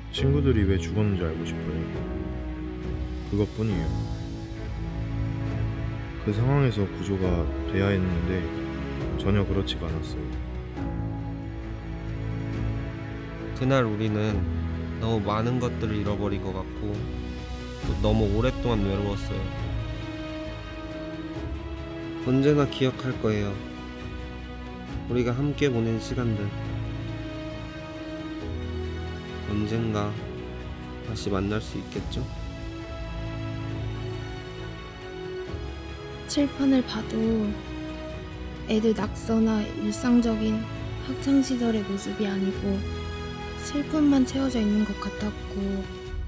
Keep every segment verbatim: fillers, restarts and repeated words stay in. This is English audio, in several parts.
친구들이 왜 죽었는지 알고 싶어요. 그것뿐이에요. 그 상황에서 구조가 돼야 했는데 전혀 그렇지가 않았어요. 그날 우리는 너무 많은 것들을 잃어버린 것 같고 또 너무 오랫동안 외로웠어요. 언제나 기억할 거예요. 우리가 함께 보낸 시간들. 언젠가 다시 만날 수 있겠죠? 칠판을 봐도 애들 낙서나 일상적인 학창시절의 모습이 아니고 슬픔만 채워져 있는 것 같았고,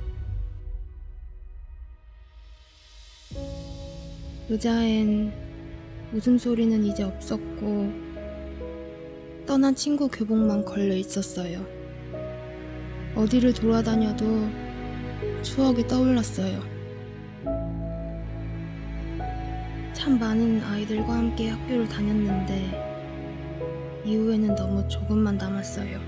의자엔 웃음소리는 이제 없었고 떠난 친구 교복만 걸려 있었어요. 어디를 돌아다녀도 추억이 떠올랐어요. 참 많은 아이들과 함께 학교를 다녔는데 이후에는 너무 조금만 남았어요.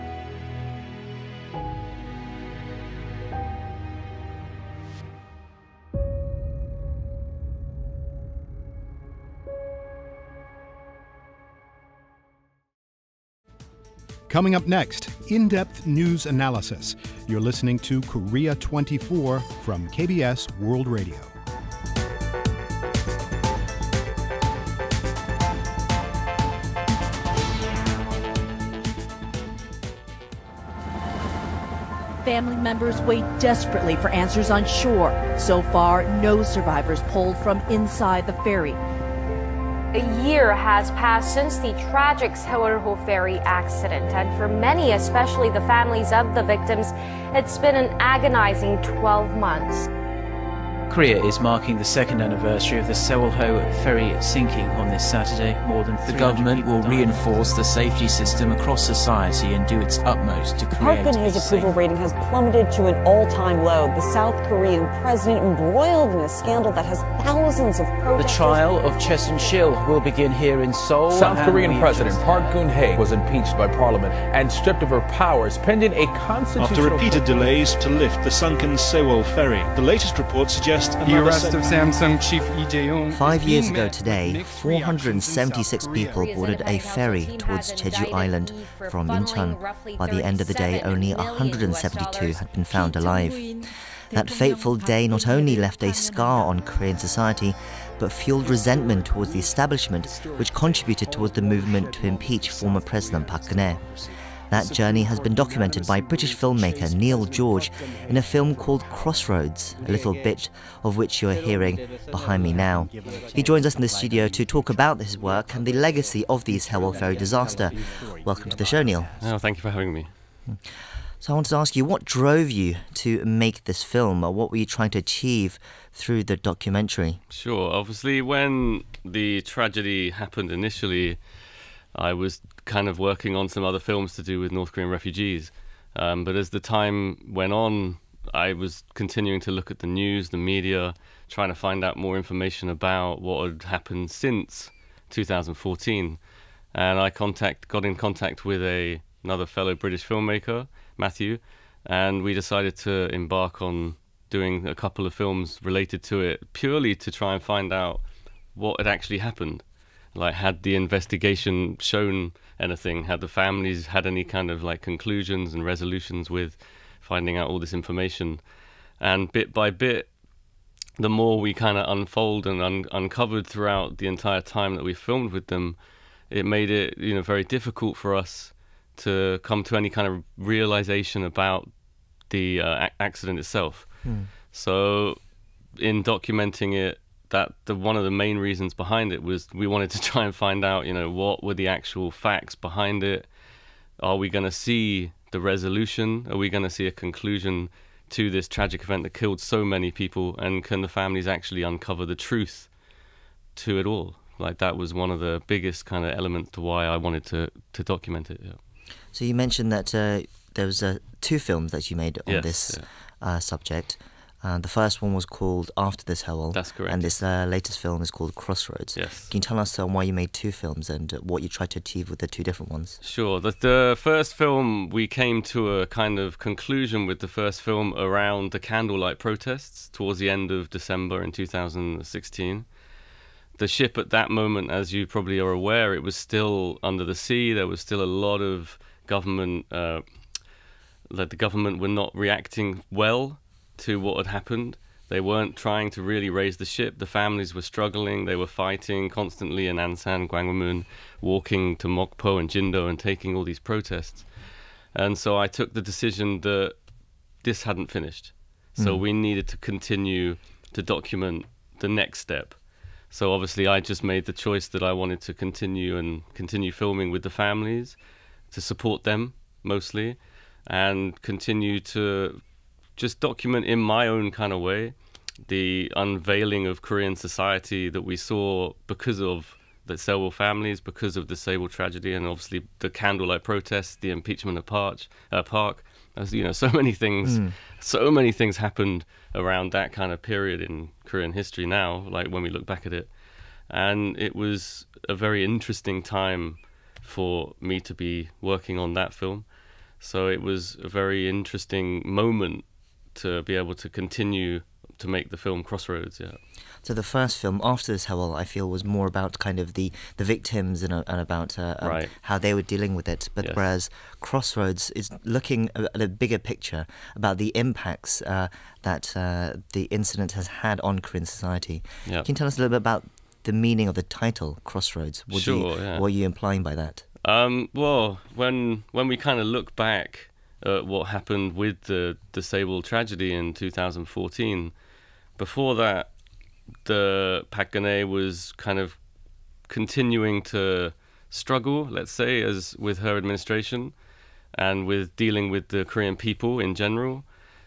Coming up next, in-depth news analysis. You're listening to Korea twenty-four from K B S World Radio. Family members wait desperately for answers on shore. So far, no survivors pulled from inside the ferry. A year has passed since the tragic Sewol ferry accident, and for many, especially the families of the victims, it's been an agonizing twelve months. Korea is marking the second anniversary of the Sewol ferry sinking on this Saturday. More than the government will died. reinforce the safety system across society and do its utmost to create Park Geun-hye's approval rating has plummeted to an all-time low. The South Korean president embroiled in a scandal that has thousands of protesters. The trial of Chesun Shil will begin here in Seoul. South Korean President Park Geun-hye was impeached by parliament and stripped of her powers pending a constitutional... After repeated delays to lift the sunken Sewol ferry, the latest report suggests the arrest of Samsung chief Lee Jae-yong. Five years ago today, four hundred seventy-six people boarded a ferry towards Jeju Island from Incheon. By the end of the day, only one hundred seventy-two had been found alive. That fateful day not only left a scar on Korean society, but fueled resentment towards the establishment, which contributed towards the movement to impeach former President Park Geun-hye. That journey has been documented by British filmmaker Neil George in a film called Crossroads, a little bit of which you're hearing behind me now. He joins us in the studio to talk about his work and the legacy of the Sewol ferry disaster. Welcome to the show, Neil. Oh, thank you for having me. So I wanted to ask you, what drove you to make this film, or what were you trying to achieve through the documentary? Sure. Obviously, when the tragedy happened initially, I was kind of working on some other films to do with North Korean refugees. Um, but as the time went on, I was continuing to look at the news, the media, trying to find out more information about what had happened since two thousand fourteen. And I contact, got in contact with a, another fellow British filmmaker, Matthew, and we decided to embark on doing a couple of films related to it, purely to try and find out what had actually happened. Like, had the investigation shown anything? Had the families had any kind of like conclusions and resolutions with finding out all this information? And bit by bit, the more we kind of unfold and un uncovered throughout the entire time that we filmed with them, it made it, you know, very difficult for us to come to any kind of realization about the uh, accident itself. Mm. So in documenting it, that the one of the main reasons behind it was we wanted to try and find out, you know, what were the actual facts behind it. Are we going to see the resolution? Are we going to see a conclusion to this tragic event that killed so many people? And can the families actually uncover the truth to it all? Like, that was one of the biggest kind of elements to why I wanted to to document it. Yeah. So you mentioned that uh, there was uh, two films that you made on yes, this yeah. uh, subject. Uh, the first one was called After the Sewol. That's correct. And this uh, latest film is called Crossroads. Yes. Can you tell us uh, why you made two films and uh, what you tried to achieve with the two different ones? Sure. The, the first film, we came to a kind of conclusion with the first film around the candlelight protests towards the end of December in two thousand sixteen. The ship at that moment, as you probably are aware, it was still under the sea. There was still a lot of government, uh, that the government were not reacting well to what had happened. They weren't trying to really raise the ship. The families were struggling. They were fighting constantly in Ansan, Gwanghwamun, walking to Mokpo and Jindo and taking all these protests. And so I took the decision that this hadn't finished. So Mm. we needed to continue to document the next step. So obviously I just made the choice that I wanted to continue and continue filming with the families, to support them mostly, and continue to just document in my own kind of way the unveiling of Korean society that we saw because of the Sewol families, because of the Sewol tragedy, and obviously the candlelight protests, the impeachment of Park. Uh, Park. As, you know, so many things, Mm. so many things happened around that kind of period in Korean history now, like when we look back at it. And it was a very interesting time for me to be working on that film. So it was a very interesting moment to be able to continue to make the film Crossroads, yeah. So the first film, After the Sewol, I feel was more about kind of the, the victims and, uh, and about uh, um, Right. how they were dealing with it. But Yes. whereas Crossroads is looking at a bigger picture about the impacts uh, that uh, the incident has had on Korean society. Yep. Can you tell us a little bit about the meaning of the title, Crossroads? What do you- Sure, yeah. What are you implying by that? Um, well, when when we kind of look back at what happened with the, the Sewol tragedy in two thousand fourteen, before that, the Park Geun-hye was kind of continuing to struggle, let's say, as with her administration and with dealing with the Korean people in general.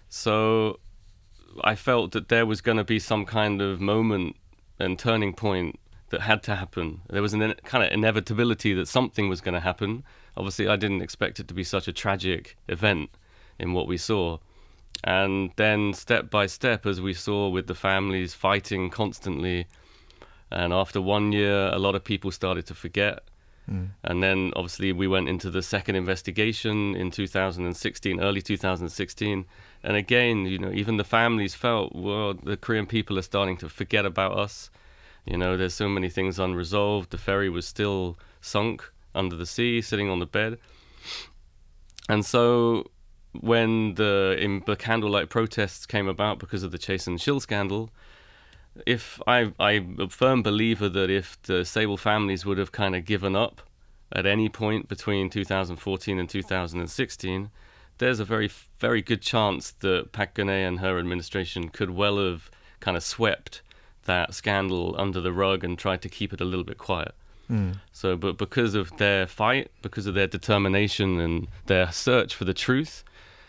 So I felt that there was going to be some kind of moment and turning point that had to happen. There was an kind of inevitability that something was going to happen. Obviously, I didn't expect it to be such a tragic event in what we saw. And then step by step, as we saw with the families fighting constantly, and after one year, a lot of people started to forget. Mm. And then obviously we went into the second investigation in two thousand sixteen, early two thousand sixteen. And again, you know, even the families felt, well, the Korean people are starting to forget about us. You know, there's so many things unresolved. The ferry was still sunk under the sea, sitting on the bed. And so when the, in the candlelight protests came about because of the Chase and Shill scandal, if I, I'm a firm believer that if the Sewol families would have kind of given up at any point between two thousand fourteen and two thousand sixteen, there's a very, very good chance that Park Geun-hye and her administration could well have kind of swept that scandal under the rug and tried to keep it a little bit quiet. Mm. So, but because of their fight, because of their determination and their search for the truth,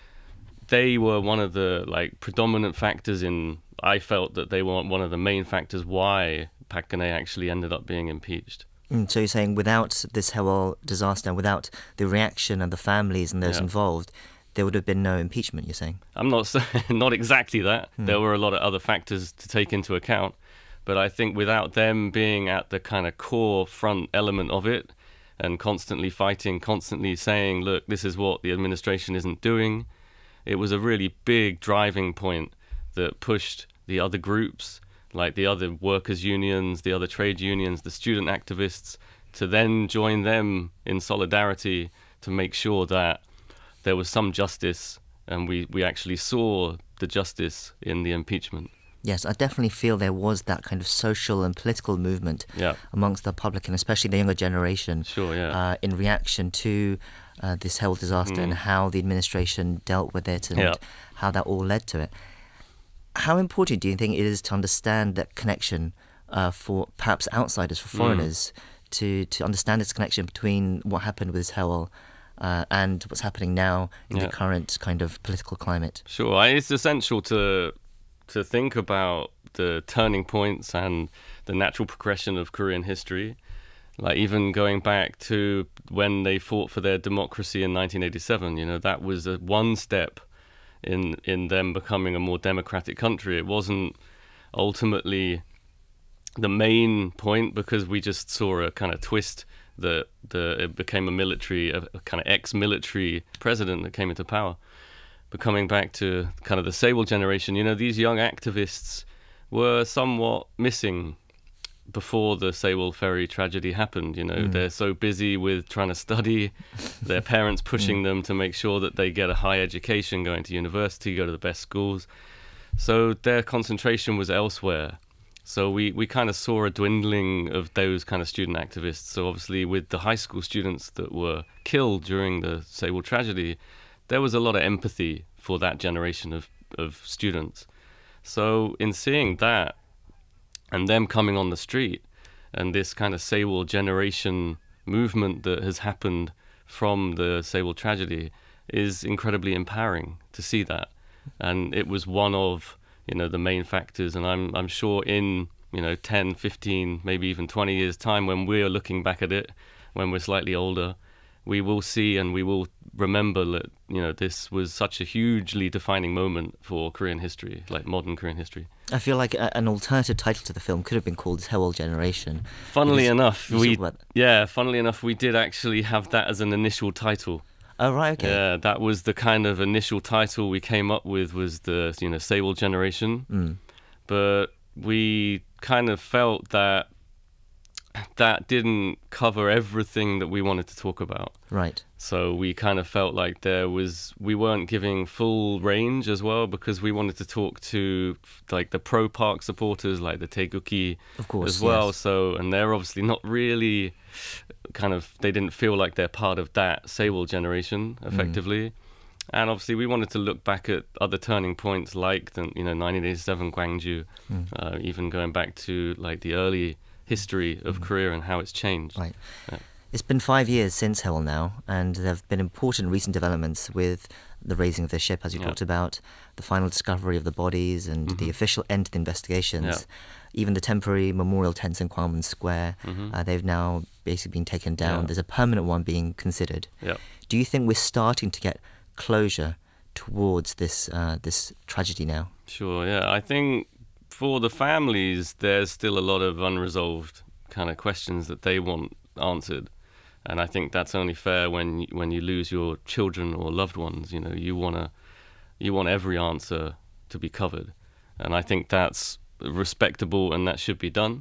they were one of the like predominant factors in, I felt that they were one of the main factors why Park Geun-hye actually ended up being impeached. Mm, so you're saying without this Sewol disaster, without the reaction of the families and those Yeah. involved, there would have been no impeachment, you're saying? I'm not saying, not exactly that. Hmm. There were a lot of other factors to take into account. But I think without them being at the kind of core front element of it and constantly fighting, constantly saying, look, this is what the administration isn't doing, it was a really big driving point that pushed the other groups, like the other workers' unions, the other trade unions, the student activists, to then join them in solidarity to make sure that there was some justice, and we, we actually saw the justice in the impeachment. Yes, I definitely feel there was that kind of social and political movement Yeah. amongst the public, and especially the younger generation, Sure, yeah. uh, in reaction to uh, this health disaster Mm. and how the administration dealt with it and Yeah. how that all led to it. How important do you think it is to understand that connection uh, for perhaps outsiders, for Mm. foreigners, to, to understand this connection between what happened with Sewol uh, and what's happening now in Yeah. the current kind of political climate? Sure, I- it's essential to to think about the turning points and the natural progression of Korean history. Like even going back to when they fought for their democracy in nineteen eighty-seven, you know, that was a one step in in them becoming a more democratic country. It wasn't ultimately the main point, because we just saw a kind of twist that the it became a military, a, a kind of ex-military president that came into power. But coming back to kind of the Sewol generation, you know, these young activists were somewhat missing before the Sewol ferry tragedy happened. You know, mm. they're so busy with trying to study, their parents pushing mm. them to make sure that they get a high education, going to university, go to the best schools. So their concentration was elsewhere. So we, we kind of saw a dwindling of those kind of student activists. So obviously with the high school students that were killed during the Sewol tragedy, there was a lot of empathy for that generation of, of students. So in seeing that, and them coming on the street, and this kind of Sewol generation movement that has happened from the Sewol tragedy is incredibly empowering to see that. And it was one of, you know, the main factors. And I'm I'm sure in, you know, ten, fifteen, maybe even twenty years time, when we're looking back at it, when we're slightly older, we will see and we will remember that, you know, this was such a hugely defining moment for Korean history, like modern Korean history. I feel like a, an alternative title to the film could have been called Sewol Generation. Funnily because enough, we yeah, funnily enough, we did actually have that as an initial title. Oh right, okay. Yeah, that was the kind of initial title we came up with, was the, you know, Sewol Generation. Mm. But we kind of felt that that didn't cover everything that we wanted to talk about. Right. So we kind of felt like there was, we weren't giving full range as well, because we wanted to talk to like the pro-park supporters, like the Taeguki of course, as well. Yes. So, and they're obviously not really kind of, they didn't feel like they're part of that Sewol generation effectively. Mm. And obviously we wanted to look back at other turning points like the, you know, nineteen eighty-seven Gwangju, mm. uh, even going back to like the early history of mm. Korea and how it's changed. Right. Yeah. It's been five years since Sewol now, and there have been important recent developments with the raising of the ship, as you yeah. talked about, the final discovery of the bodies, and mm-hmm. the official end to the investigations. Yeah. Even the temporary memorial tents in Gwanghwamun Square, mm-hmm. uh, they've now basically been taken down. Yeah. There's a permanent one being considered. Yeah. Do you think we're starting to get closure towards this uh, this tragedy now? Sure, yeah. I think for the families, there's still a lot of unresolved kind of questions that they want answered. And I think that's only fair when when you lose your children or loved ones. You know, you wanna you want every answer to be covered, and I think that's respectable and that should be done.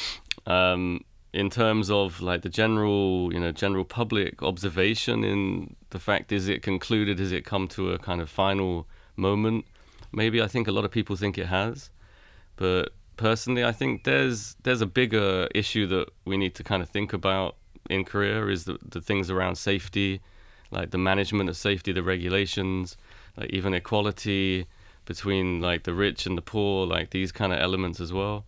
Um, in terms of like the general, you know, general public observation in the fact, is it concluded? Has it come to a kind of final moment? Maybe. I think a lot of people think it has, but personally, I think there's there's a bigger issue that we need to kind of think about in Korea, is the, the things around safety, like the management of safety, the regulations, like even equality between like the rich and the poor, like these kind of elements as well.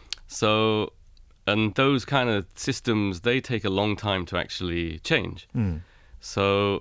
So, and those kind of systems, they take a long time to actually change. Mm. So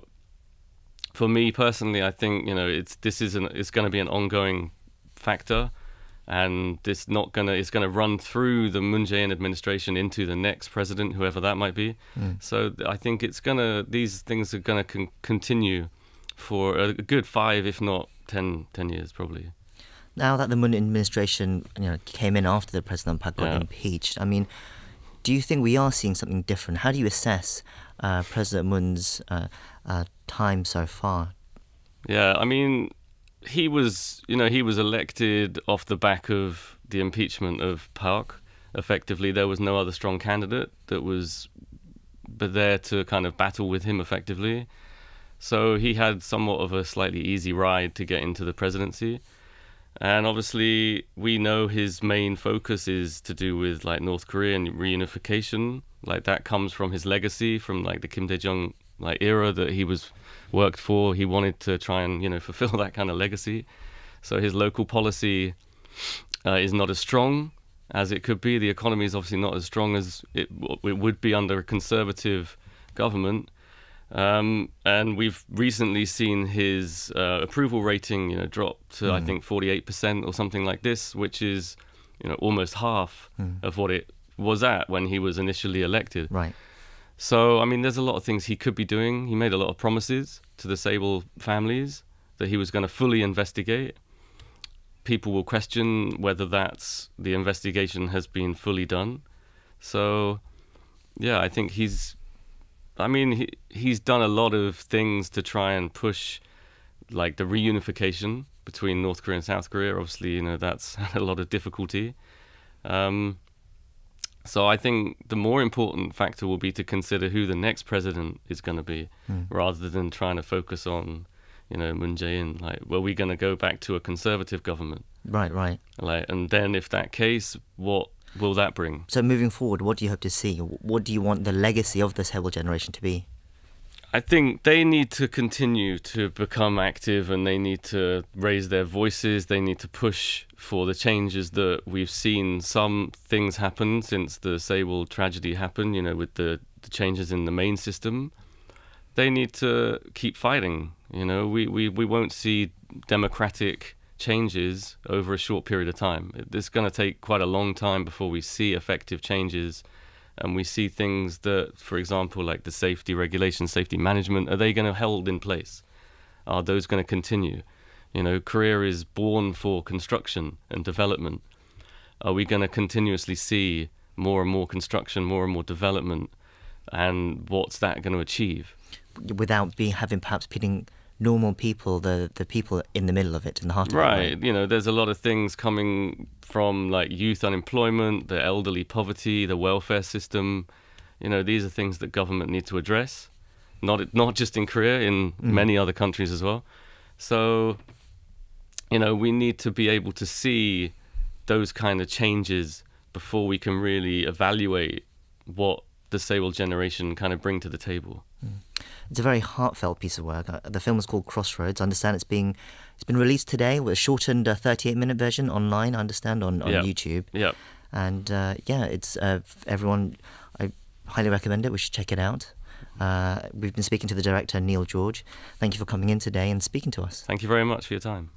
for me personally, I think, you know, it's this is an, it's going to be an ongoing factor. And it's not gonna. It's gonna run through the Moon Jae-in administration into the next president, whoever that might be. Mm. So I think it's gonna. These things are gonna con continue for a good five, if not ten, ten years, probably. Now that the Moon administration, you know, came in after the President Park got Yeah. impeached, I mean, do you think we are seeing something different? How do you assess uh, President Moon's uh, uh, time so far? Yeah, I mean, he was, you know, he was elected off the back of the impeachment of Park. Effectively, there was no other strong candidate that was but there to kind of battle with him effectively. So he had somewhat of a slightly easy ride to get into the presidency. And obviously, we know his main focus is to do with like North Korean reunification. Like that comes from his legacy, from like the Kim Dae-jung like era that he was worked for. He wanted to try and, you know, fulfill that kind of legacy. So his local policy uh, is not as strong as it could be. The economy is obviously not as strong as it, it would be under a conservative government. Um, and we've recently seen his uh, approval rating, you know, drop to mm. I think forty-eight percent or something like this, which is, you know, almost half mm. of what it was at when he was initially elected. Right. So, I mean, there's a lot of things he could be doing. He made a lot of promises to the Sewol families, that he was going to fully investigate. People will question whether that's the investigation has been fully done. So, yeah, I think he's, I mean, he, he's done a lot of things to try and push, like, the reunification between North Korea and South Korea. Obviously, you know, that's had a lot of difficulty. Um, so I think the more important factor will be to consider who the next president is going to be, Mm. rather than trying to focus on, you know, Moon Jae-in. Like, well, we're going to go back to a conservative government. Right, right. Like, and then if that case, what will that bring? So moving forward, what do you hope to see? What do you want the legacy of the Sewol generation to be? I think they need to continue to become active, and they need to raise their voices. They need to push for the changes that we've seen. Some things happen since the Sewol tragedy happened, you know, with the, the changes in the main system. They need to keep fighting. You know, we, we, we won't see democratic changes over a short period of time. It's going to take quite a long time before we see effective changes. And we see things that, for example, like the safety regulations, safety management, are they going to hold in place? Are those going to continue? You know, Korea is born for construction and development. Are we going to continuously see more and more construction, more and more development? And what's that going to achieve? Without being having perhaps pitting normal people, the the people in the middle of it, in the heart of it. Right. You know, there's a lot of things coming from, like, youth unemployment, the elderly poverty, the welfare system. You know, these are things that government need to address. Not not just in Korea, in Mm. many other countries as well. So, you know, we need to be able to see those kind of changes before we can really evaluate what the Sewol generation kind of bring to the table. Mm. It's a very heartfelt piece of work. Uh, the film is called Crossroads. I understand it's being it's been released today with a shortened uh, thirty-eight minute version online, I understand, on, on Yep. YouTube. Yep. And uh, yeah, it's uh, everyone, I highly recommend it. We should check it out. Uh, we've been speaking to the director, Neil George. Thank you for coming in today and speaking to us. Thank you very much for your time.